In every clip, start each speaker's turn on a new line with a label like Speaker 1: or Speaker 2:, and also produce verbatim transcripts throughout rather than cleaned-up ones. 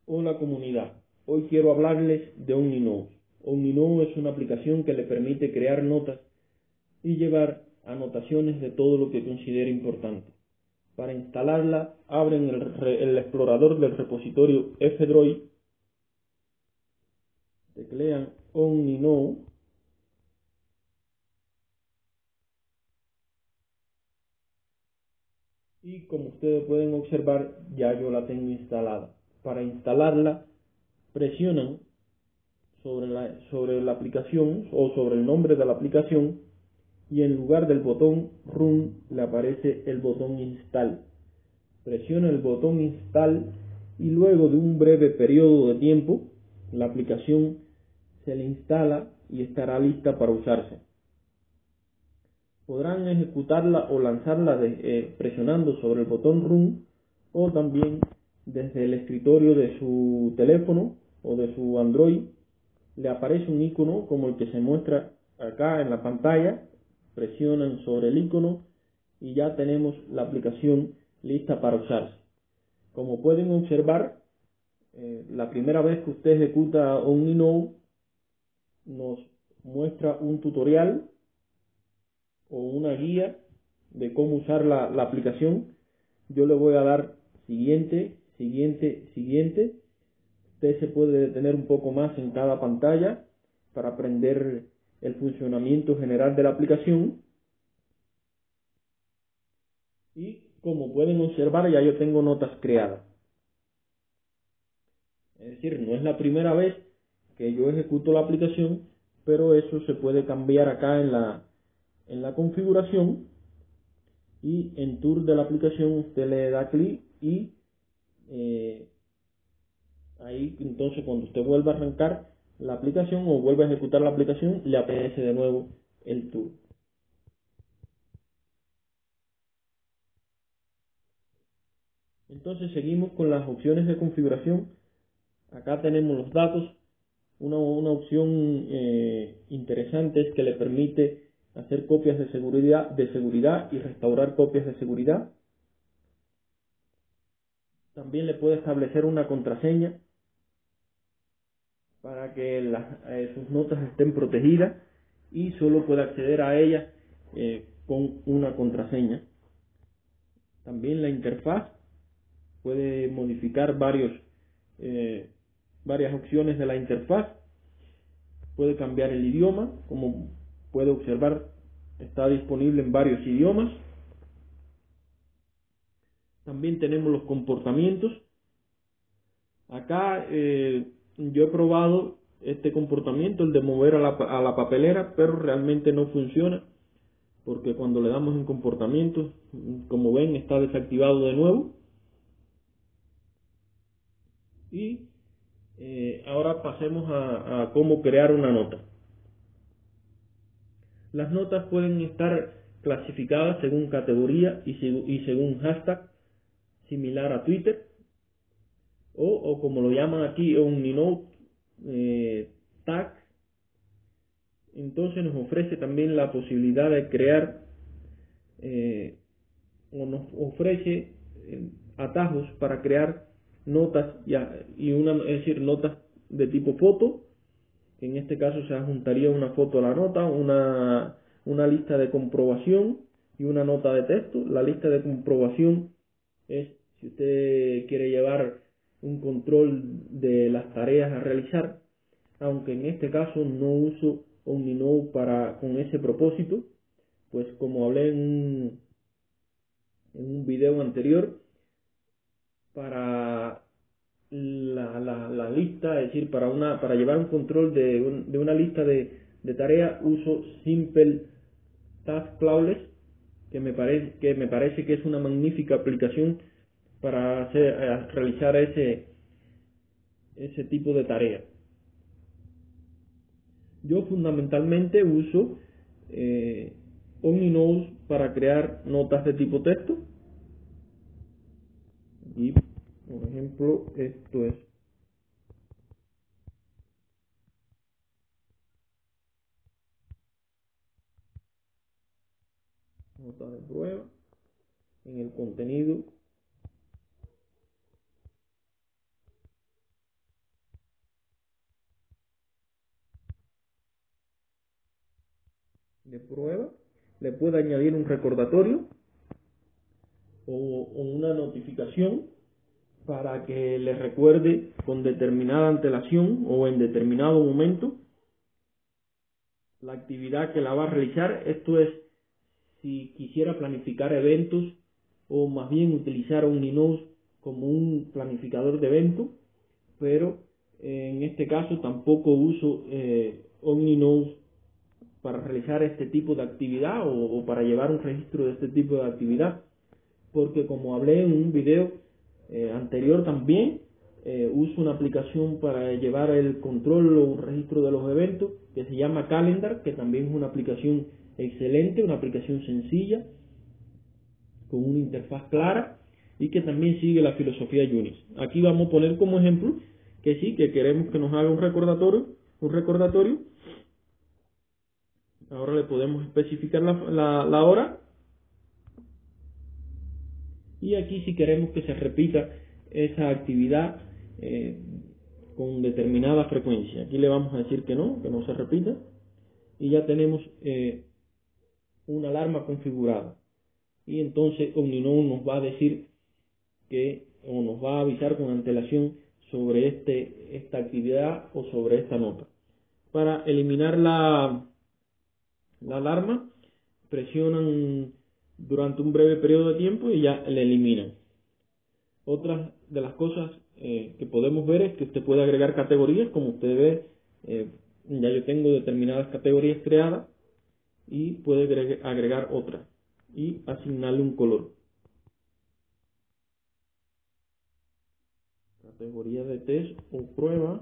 Speaker 1: Hola comunidad, hoy quiero hablarles de OmniNotes. OmniNotes es una aplicación que le permite crear notas y llevar anotaciones de todo lo que considere importante. Para instalarla, abren el, el explorador del repositorio F-Droid, teclean OmniNotes y como ustedes pueden observar, ya yo la tengo instalada. Para instalarla, presionan sobre la, sobre la aplicación o sobre el nombre de la aplicación y en lugar del botón Run le aparece el botón Install. Presiona el botón Install y luego de un breve periodo de tiempo la aplicación se le instala y estará lista para usarse. Podrán ejecutarla o lanzarla de, eh, presionando sobre el botón Run o también desde el escritorio de su teléfono o de su Android. Le aparece un icono como el que se muestra acá en la pantalla, presionan sobre el icono y ya tenemos la aplicación lista para usarse. Como pueden observar, eh, la primera vez que usted ejecuta OmniNotes nos muestra un tutorial o una guía de cómo usar la, la aplicación. Yo le voy a dar siguiente, siguiente, siguiente. Usted se puede detener un poco más en cada pantalla para aprender el funcionamiento general de la aplicación. Y como pueden observar, ya yo tengo notas creadas. Es decir, no es la primera vez que yo ejecuto la aplicación, pero eso se puede cambiar acá en la, en la configuración. Y en Tour de la aplicación usted le da clic y eh, ahí entonces cuando usted vuelva a arrancar la aplicación o vuelva a ejecutar la aplicación, le aparece de nuevo el tour. Entonces seguimos con las opciones de configuración. Acá tenemos los datos. Una, una opción eh, interesante es que le permite hacer copias de seguridad, de seguridad y restaurar copias de seguridad. También le puede establecer una contraseña para que las, eh, sus notas estén protegidas y solo puede acceder a ellas eh, con una contraseña. También la interfaz puede modificar varios, eh, varias opciones de la interfaz. Puede cambiar el idioma, como puede observar está disponible en varios idiomas. También tenemos los comportamientos. Acá eh, yo he probado este comportamiento, el de mover a la, a la papelera, pero realmente no funciona porque cuando le damos en comportamientos, como ven, está desactivado de nuevo. Y eh, ahora pasemos a, a cómo crear una nota. Las notas pueden estar clasificadas según categoría y, y según hashtag, similar a Twitter, o, o como lo llaman aquí, OmniNotes eh, tag. Entonces nos ofrece también la posibilidad de crear eh, o nos ofrece eh, atajos para crear notas ya, y una, es decir, notas de tipo foto, que en este caso se adjuntaría una foto a la nota, una, una lista de comprobación y una nota de texto. La lista de comprobación es si usted quiere llevar un control de las tareas a realizar, aunque en este caso no uso OmniNotes para, con ese propósito, pues como hablé en un, en un video anterior, para la, la, la lista, es decir, para una para llevar un control de, un, de una lista de, de tareas, uso Simple Task Flawless, que me parece que me parece que es una magnífica aplicación para hacer, eh, realizar ese ese tipo de tareas. Yo fundamentalmente uso eh, OmniNotes para crear notas de tipo texto y, por ejemplo, esto es nota de prueba. En el contenido de prueba, le puede añadir un recordatorio o, o una notificación para que le recuerde con determinada antelación o en determinado momento la actividad que la va a realizar. Esto es si quisiera planificar eventos o más bien utilizar OmniNote como un planificador de eventos, pero eh, en este caso tampoco uso eh, OmniNote para realizar este tipo de actividad o, o para llevar un registro de este tipo de actividad, porque como hablé en un video eh, anterior también, eh, uso una aplicación para llevar el control o un registro de los eventos que se llama Calendar, que también es una aplicación excelente, una aplicación sencilla, con una interfaz clara y que también sigue la filosofía Unix. Aquí vamos a poner como ejemplo que sí, que queremos que nos haga un recordatorio, un recordatorio. Ahora le podemos especificar la, la, la hora. Y aquí si queremos que se repita esa actividad eh, con determinada frecuencia. Aquí le vamos a decir que no, que no se repita. Y ya tenemos eh, una alarma configurada. Y entonces OmniNote nos va a decir que, o nos va a avisar con antelación sobre este, esta actividad o sobre esta nota. Para eliminar la, la alarma, presionan durante un breve periodo de tiempo y ya la eliminan. Otra de las cosas eh, que podemos ver es que usted puede agregar categorías. Como usted ve, eh, ya yo tengo determinadas categorías creadas y puede agregar otras y asignarle un color. Categoría de test o prueba.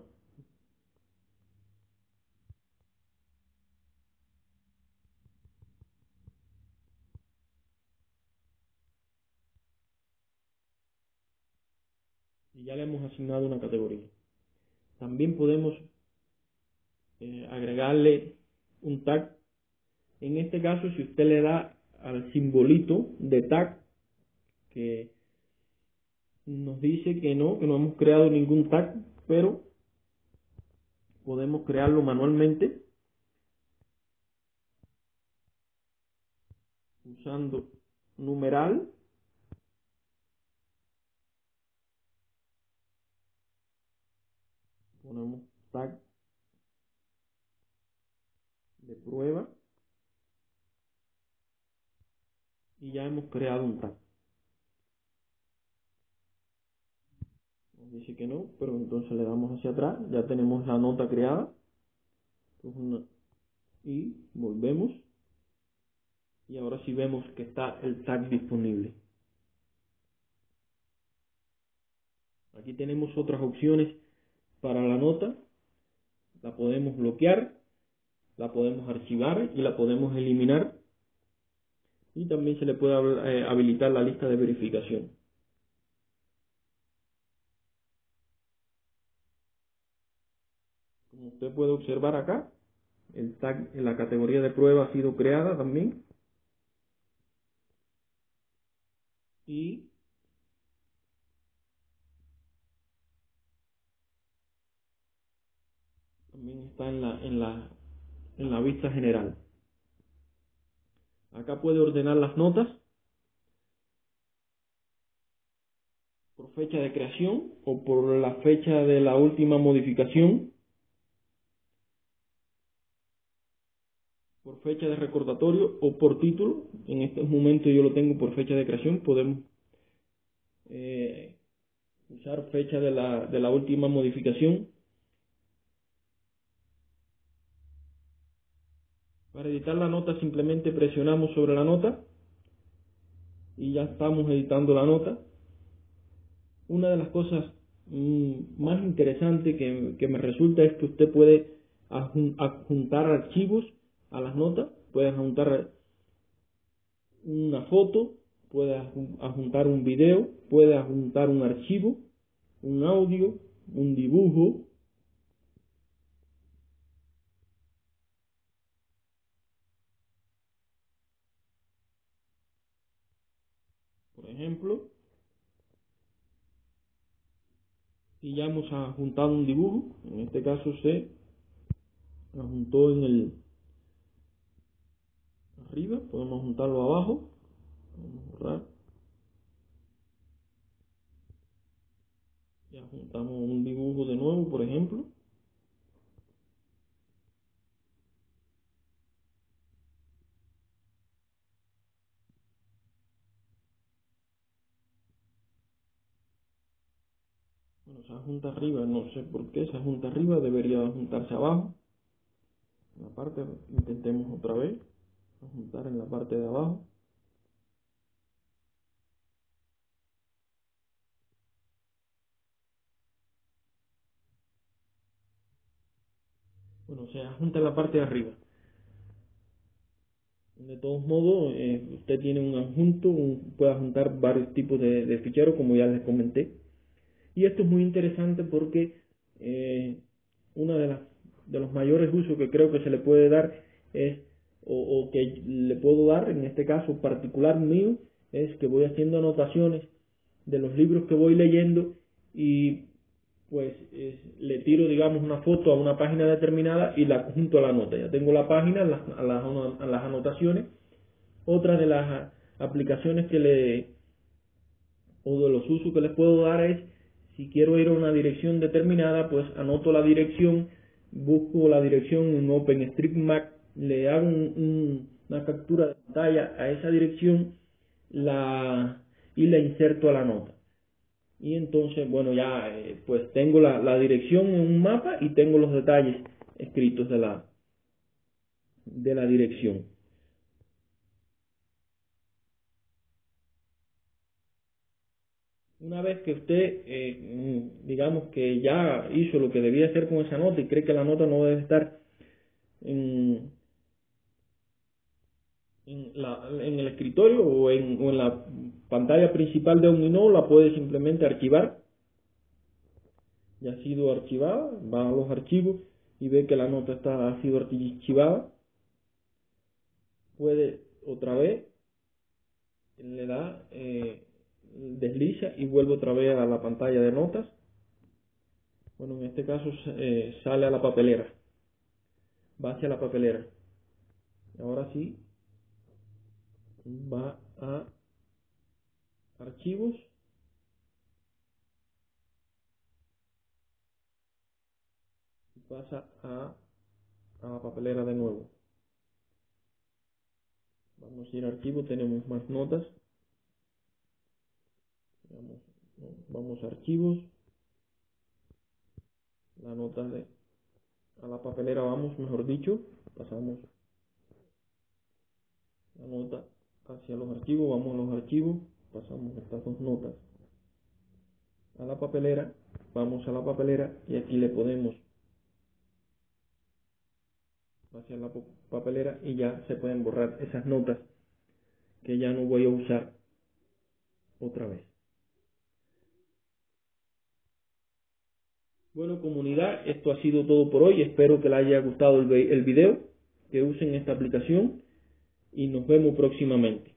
Speaker 1: Y ya le hemos asignado una categoría. También podemos eh, agregarle un tag. En este caso, si usted le da al simbolito de tag, que nos dice que no, que no hemos creado ningún tag, pero podemos crearlo manualmente usando numeral, ponemos tag de prueba y ya hemos creado un tag. Nos dice que no, pero entonces le damos hacia atrás, ya tenemos la nota creada y volvemos y ahora sí vemos que está el tag disponible. Aquí tenemos otras opciones para la nota, la podemos bloquear, la podemos archivar y la podemos eliminar, y también se le puede eh, habilitar la lista de verificación. Como usted puede observar acá, el tag en la categoría de prueba ha sido creada también y también está en la, en la, en la vista general. Acá puede ordenar las notas por fecha de creación o por la fecha de la última modificación, por fecha de recordatorio o por título. En estos momentos yo lo tengo por fecha de creación. Podemos eh, usar fecha de la, de la última modificación. Para editar la nota simplemente presionamos sobre la nota y ya estamos editando la nota. Una de las cosas mmm, más interesantes que, que me resulta es que usted puede adjuntar archivos a las notas, puede adjuntar una foto, puede adjuntar un video, puede adjuntar un archivo, un audio, un dibujo. Por ejemplo, y ya hemos adjuntado un dibujo. En este caso se adjuntó en el arriba, podemos juntarlo abajo. Vamos a borrar. Ya juntamos un dibujo de nuevo, por ejemplo. Bueno, se junta arriba, no sé por qué se junta arriba, debería juntarse abajo. En la parte, intentemos otra vez, juntar en la parte de abajo. Bueno, se junta en la parte de arriba. De todos modos, eh, usted tiene un adjunto, un, puede juntar varios tipos de, de ficheros, como ya les comenté. Y esto es muy interesante porque eh, uno de, las, de los mayores usos que creo que se le puede dar es, o, o que le puedo dar, en este caso particular mío, es que voy haciendo anotaciones de los libros que voy leyendo y pues es, le tiro, digamos, una foto a una página determinada y la junto a la nota. Ya tengo la página, las, a, las, a las anotaciones. Otra de las aplicaciones que le, o de los usos que les puedo dar es, si quiero ir a una dirección determinada, pues anoto la dirección, busco la dirección en OpenStreetMap, le hago un, un, una captura de pantalla a esa dirección la, y la inserto a la nota. Y entonces, bueno, ya eh, pues tengo la, la dirección en un mapa y tengo los detalles escritos de la, de la dirección. Una vez que usted, eh, digamos que ya hizo lo que debía hacer con esa nota y cree que la nota no debe estar en, en, la, en el escritorio o en, o en la pantalla principal de Omninote, la puede simplemente archivar. Ya ha sido archivada, va a los archivos y ve que la nota está, ha sido archivada. Puede otra vez, le da, eh, desliza y vuelve otra vez a la pantalla de notas. Bueno, en este caso eh, sale a la papelera, va hacia la papelera. Y ahora sí, va a archivos, y pasa a, a la papelera de nuevo. Vamos a ir a archivos, tenemos más notas. Vamos, vamos a archivos, la nota de, a la papelera vamos, mejor dicho, pasamos la nota hacia los archivos, vamos a los archivos, pasamos estas dos notas a la papelera, vamos a la papelera y aquí le podemos hacia la papelera y ya se pueden borrar esas notas que ya no voy a usar otra vez. Bueno, comunidad, esto ha sido todo por hoy. Espero que les haya gustado el, el video, que usen esta aplicación y nos vemos próximamente.